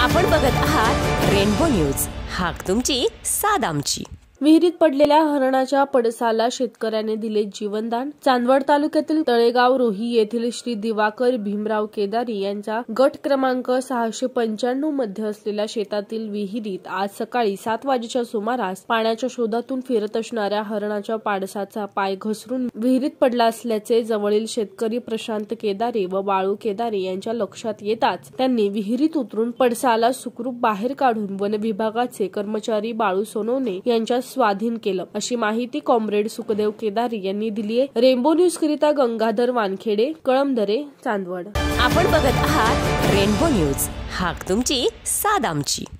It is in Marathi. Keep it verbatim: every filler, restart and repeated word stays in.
आपण बघत आहात रेनबो न्यूज, हाक तुमची साद आमची। विहिरीत पडलेल्या हरणाच्या पडसाला शेतकऱ्याने दिले जीवनदान। चांदवड तालुक्यातील तळेगाव रोही येथील श्री दिवाकर भीमराव केदारी यांच्या गट क्रमांक सहाशे पंच्याण्णव मध्ये असलेल्या शेतातील विहिरीत आज सकाळी सात वाजेच्या सुमारास पाण्याच्या शोधातून फिरत असणाऱ्या हरणाच्या पाडसाचा पाय घसरून विहिरीत पडला असल्याचे जवळील शेतकरी प्रशांत केदारी व बाळू केदारी यांच्या लक्षात येताच त्यांनी विहिरीत उतरून पडसाला सुखरूप बाहेर काढून वन विभागाचे कर्मचारी बाळू सोनवणे यांच्या स्वाधीन केलं, अशी माहिती कॉम्रेड सुखदेव केदारी यांनी दिली आहे। रेनबो न्यूज करिता गंगाधर वानखेडे, कळमदरे, चांदवड। आपण बघत आहात रेनबो न्यूज, हाक तुमची साद आमची।